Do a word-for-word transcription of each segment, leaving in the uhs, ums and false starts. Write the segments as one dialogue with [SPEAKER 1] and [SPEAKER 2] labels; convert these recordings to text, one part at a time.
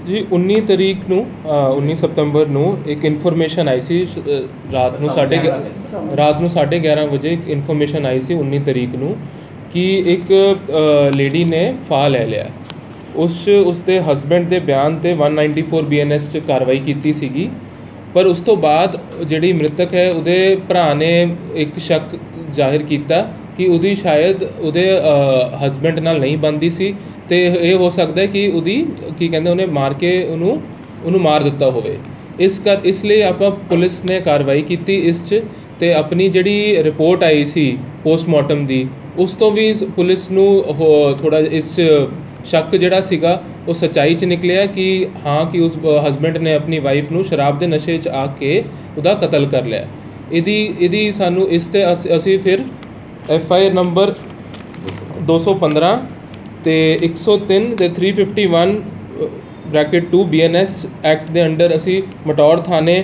[SPEAKER 1] जी उन्नी तरीक नूं उन्नी सतंबर नूं एक इन्फॉर्मेशन आई सी रात नूं साढ़े रात नूं साढ़े ग्यारह बजे एक इन्फॉर्मेशन आई सी उन्नी तरीक नूं कि एक लेडी ने फाह ले लिया। उस उसके हसबैंड के बयान ते one ninety four B N S च कार्रवाई की सीगी, पर उस तो बाद जिहड़ी मृतक है उहदे भरा ने एक शक जाहिर किया कि उहदी शायद उहदे हसबैंड नाल नहीं बनदी सी ते ये हो सकता है कि उहदी की कहते उन्हें मार के उन्हों उन्हों मार दिता होवे। इस कर इसलिए आप पुलिस ने कार्रवाई की इस च ते अपनी जिहड़ी रिपोर्ट आई सी पोस्टमार्टम दी उस तो भी पुलिस नूं थोड़ा इस शक जिहड़ा सीगा वो सच्चाई च निकलिया कि हाँ कि उस हसबैंड ने अपनी वाइफ नूं शराब के नशे च आके उहदा कतल कर लिया। इहदी इहदी सानू इस ते असी फिर एफ आई आर नंबर दो सौ पंद्रह ते एक सौ तीन ते three fifty one bracket two B N S act के अंडर असी मटौर थाने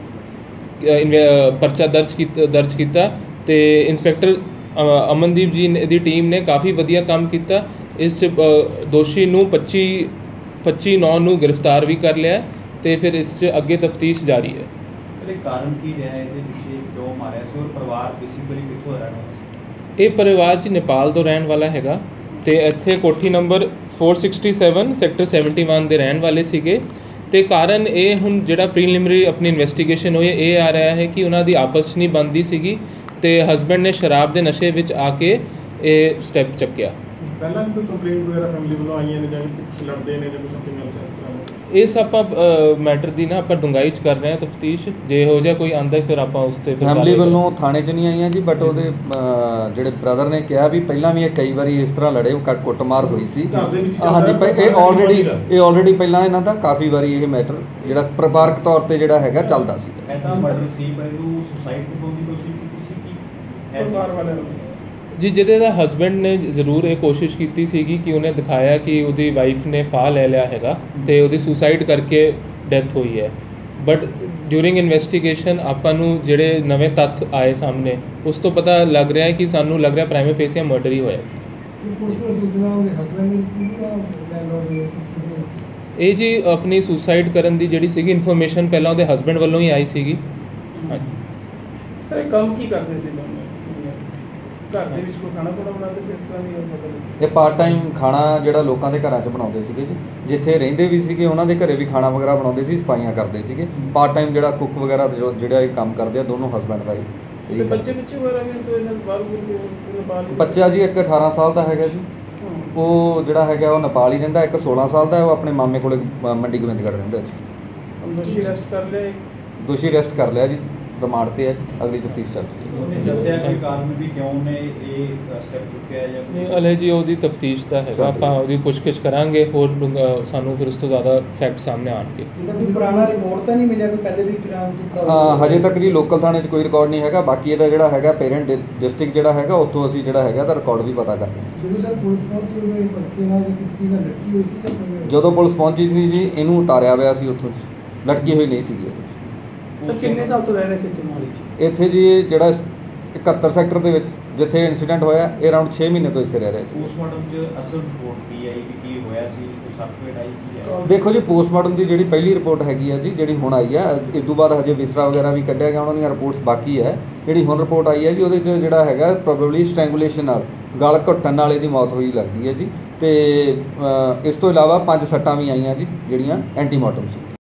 [SPEAKER 1] परचा दर्ज की दर्ज किया ते इंस्पैक्टर अमनदीप जी दी टीम ने काफ़ी वधिया काम किया। इस दोषी नूं पच्ची पच्ची नौ नूं गिरफ्तार भी कर लिया तो फिर इस अगे तफ्तीश जारी है।
[SPEAKER 2] सर कारण की रहा है पिछले क्यों मारा सी और परिवार बेसिकली कित्थों रहना?
[SPEAKER 1] ये परिवार जी नेपाल तो रहने वाला हैगा ते इत्थे कोठी number four sixty seven sector seventy one के रहने वाले सीगे ते कारण ये हुण जिहड़ा प्रीलिमिनरी अपनी इन्वेस्टिगेशन हुई ये आ रहा है कि उन्हां दी आपस नहीं बनती सीगी ते हसबैंड ने शराब के नशे विच आके ये स्टैप चुक्या।
[SPEAKER 3] पहला कोई कंप्लेंट वगैरह फैमिली वालों आईयां ने जां कुछ लड़दे ने जां कुछ समथिंग एल्स इस तरह
[SPEAKER 1] इस आप मैटर की ना आप डूंगाई च कर रहे हैं तफ्तीश जे हो जा कोई आंदा फिर आप उस ते
[SPEAKER 4] फैमिली वालों थाने च नहीं आईयां जी बट ਉਹਦੇ ਜਿਹੜੇ ਬ੍ਰਦਰ ਨੇ ਕਿਹਾ ਵੀ ਪਹਿਲਾਂ ਵੀ ਇਹ ਕਈ ਵਾਰੀ ਇਸ ਤਰ੍ਹਾਂ ਲੜੇ ਕੱਟ ਕੁੱਟਮਾਰ ਹੋਈ ਸੀ। ਹਾਂਜੀ ਇਹ ਆਲਰੇਡੀ ਇਹ ਆਲਰੇਡੀ ਪਹਿਲਾਂ ਇਹਨਾਂ ਦਾ ਕਾਫੀ ਵਾਰੀ ਇਹ ਮੈਟਰ ਜਿਹੜਾ ਪਰਿਵਾਰਕ ਤੌਰ ਤੇ ਜਿਹੜਾ ਹੈਗਾ ਚੱਲਦਾ ਸੀ।
[SPEAKER 2] ਇਹਦਾ ਮਰਡਰ ਸੀ ਪਰ ਇਹਨੂੰ ਸੁਸਾਈਡ ਕਰਨ ਦੀ ਕੋਸ਼ਿਸ਼ ਕੀਤੀ ਸੀ ਕਿ ਪਰਿਵਾਰ ਵਾਲਿਆਂ ਨੇ
[SPEAKER 1] जी जिहदे दा हसबैंड ने जरूर ये कोशिश की सी कि उन्हें दिखाया कि उसकी वाइफ ने फाह ले लिया हैगा ते उहदी सुसाइड करके डेथ हुई है। बट ड्यूरिंग इन्वेस्टिगेशन आपां नूं जिहड़े नवे तत्थ आए सामने उस तो पता लग रहा है कि सानू लग रहा प्राइमा फेसिया मर्डर ही होया सी। ये जी अपनी सुसाइड करन दी जिहड़ी सीगी इन्फॉर्मेशन पहलां उहदे हसबैंड वालों ही आई सीगी। हाँ
[SPEAKER 3] सर काम की करते सी घर ਦੇ ਵਿੱਚ ਕੋਈ ਖਾਣਾ ਖੁਣਾ ਬਣਾਉਂਦੇ ਸੀ ਇਸ ਤਰ੍ਹਾਂ ਦੀ ਮਤਲਬ
[SPEAKER 4] ਇਹ ਪਾਰਟ ਟਾਈਮ ਖਾਣਾ ਜਿਹੜਾ ਲੋਕਾਂ ਦੇ ਘਰਾਂ 'ਚ ਬਣਾਉਂਦੇ ਸੀਗੇ ਜੀ ਜਿੱਥੇ ਰਹਿੰਦੇ ਵੀ ਸੀਗੇ ਉਹਨਾਂ ਦੇ ਘਰੇ ਵੀ ਖਾਣਾ ਵਗੈਰਾ ਬਣਾਉਂਦੇ ਸੀ ਸਫਾਈਆਂ ਕਰਦੇ ਸੀਗੇ ਪਾਰਟ ਟਾਈਮ ਜਿਹੜਾ ਕੁੱਕ ਵਗੈਰਾ ਜਿਹੜਾ ਇਹ ਕੰਮ ਕਰਦੇ ਆ ਦੋਨੋਂ ਹਸਬੈਂਡ ਵਾਈਫ।
[SPEAKER 3] ਤੇ ਬੱਚੇ ਬੱਚੇ ਵਗੈਰਾ ਵੀ ਤੋਂ ਇਹਨਾਂ ਬਾਹਰ ਬੁਰ
[SPEAKER 4] ਬੱਚਾ ਜੀ ਇੱਕ ਅਠਾਰਾਂ ਸਾਲ ਦਾ ਹੈਗਾ ਜੀ ਉਹ ਜਿਹੜਾ ਹੈਗਾ ਉਹ ਨੇਪਾਲ ਹੀ ਰਹਿੰਦਾ। ਇੱਕ ਸੋਲਾਂ ਸਾਲ ਦਾ ਉਹ ਆਪਣੇ ਮਾਮੇ ਕੋਲੇ ਮੰਡੀ ਗੋਬਿੰਦਗੜ੍ਹ ਰਹਿੰਦਾ ਸੀ।
[SPEAKER 3] ਦੋਸ਼ੀ ਅਰੈਸਟ ਕਰ ਲਿਆ
[SPEAKER 4] ਦੋਸ਼ੀ ਅਰੈਸਟ ਕਰ ਲਿਆ ਜੀ ਰਿਮਾਂਡ ਤੇ ਹੈ ਅਗਲੀ ਤਫਤੀਸ਼ ਚੱਲ ਰਹੀ ਹੈ।
[SPEAKER 2] ਦੱਸਿਆ ਕਿ ਕਾਰਨ ਵੀ ਕਿਉਂ ਨੇ ਇਹ ਸਟੈਪ ਚੁੱਕਿਆ ਜਾਂ
[SPEAKER 1] ਨਹੀਂ ਹਲੇ ਜੀ ਉਹਦੀ ਤਫਤੀਸ਼ ਦਾ ਹੈਗਾ ਆਪਾਂ ਉਹਦੀ ਪੁੱਛਗਿੱਛ ਕਰਾਂਗੇ ਹੋਰ ਸਾਨੂੰ ਫਿਰ ਉਸ ਤੋਂ ਜ਼ਿਆਦਾ ਫੈਕਟ ਸਾਹਮਣੇ ਆਉਣਗੇ।
[SPEAKER 5] ਇਹਦਾ ਕੋਈ ਪੁਰਾਣਾ ਰਿਪੋਰਟ ਤਾਂ ਨਹੀਂ ਮਿਲਿਆ ਕੋਈ ਪਹਿਲੇ ਵੀ ਕ੍ਰਾਈਮ ਕੀਤਾ?
[SPEAKER 4] ਹਾਂ ਹਜੇ ਤੱਕ ਜੀ ਲੋਕਲ ਥਾਣੇ 'ਚ ਕੋਈ ਰਿਕਾਰਡ ਨਹੀਂ ਹੈਗਾ। ਬਾਕੀ ਇਹਦਾ ਜਿਹੜਾ ਹੈਗਾ ਪੇਰੈਂਟ ਡਿਸਟ੍ਰਿਕਟ ਜਿਹੜਾ ਹੈਗਾ ਉੱਥੋਂ ਅਸੀਂ ਜਿਹੜਾ ਹੈਗਾ ਇਹਦਾ ਰਿਕਾਰਡ ਵੀ ਪਤਾ ਕਰ ਰਹੇ ਹਾਂ।
[SPEAKER 5] ਜਦੋਂ ਸਰ ਪੁਲਿਸ ਪਹੁੰਚੀ ਉਹਨੇ ਬੱਚੇ ਨਾਲ ਕਿਸੇ ਚੀਜ਼ ਨਾਲ ਲੜਕੀ ਹੋਈ ਸੀ ਜਾਂ
[SPEAKER 4] ਜਦੋਂ ਪੁਲਿਸ ਪਹੁੰਚੀ ਸੀ ਜੀ ਇਹਨੂੰ ਉਤਾਰਿਆ ਹੋਇਆ ਸੀ ਉੱਥੋਂ ਜੀ ਲੜਕੀ ਹੋਈ ਨਹੀਂ ਸੀਗੀ।
[SPEAKER 3] ਸਰ ਕਿੰਨੇ ਸਾਲ ਤੋਂ ਰਹਿ ਰਹੇ ਸੀ ਇੱਥੇ ਮੋਹਾਲੀ 'ਚ?
[SPEAKER 4] ਇੱਥੇ ਜੀ ਜਿਹੜਾ ਇਕਹੱਤਰ ਸੈਕਟਰ ਦੇ ਵਿੱਚ ਜਿੱਥੇ ਇਨਸੀਡੈਂਟ ਹੋਇਆ ਇਹ ਅਰਾਊਂਡ ਛੇ ਮਹੀਨੇ ਤੋਂ ਇੱਥੇ ਰਹਿ ਰਹੇ ਸੀ।
[SPEAKER 2] ਪੋਸਟਮਾਰਟਮ 'ਚ ਅਸਲ ਰਿਪੋਰਟ ਕੀ ਆਈ ਕਿ ਕੀ ਹੋਇਆ ਸੀ ਕੋਈ ਸਰਟੀਫਿਕੇਟ ਆਈ ਕੀ ਹੈ?
[SPEAKER 4] ਦੇਖੋ ਜੀ ਪੋਸਟਮਾਰਟਮ ਦੀ ਜਿਹੜੀ ਪਹਿਲੀ ਰਿਪੋਰਟ ਹੈਗੀ ਹੈ ਜੀ ਜਿਹੜੀ ਹੁਣ ਆਈ ਹੈ ਇਸ ਤੋਂ ਬਾਅਦ ਹਜੇ ਵਿਸਰਾ ਵਗੈਰਾ ਵੀ ਕੱਢਿਆ ਗਿਆ ਉਹਨਾਂ ਦੀਆਂ ਰਿਪੋਰਟਸ ਬਾਕੀ ਹੈ। ਜਿਹੜੀ ਹੁਣ ਰਿਪੋਰਟ ਆਈ ਹੈ ਜੀ ਉਹਦੇ 'ਚ ਜਿਹੜਾ ਹੈਗਾ ਪ੍ਰੋਬੇਬਲੀ ਸਟ੍ਰੈਂਗੂਲੇਸ਼ਨ ਨਾਲ ਗਲ ਘੁੱਟਣ ਨਾਲ ਇਹਦੀ ਮੌਤ ਹੋਈ ਲੱਗਦੀ ਹੈ ਜੀ। ਅਤੇ ਇਸ ਤੋਂ ਇਲਾਵਾ ਪੰਜ ਸੱਟਾਂ ਵੀ ਆਈਆਂ ਜੀ ਜਿਹੜੀਆਂ ਐਂਟੀਮਾਰਟਮ ਸੀ।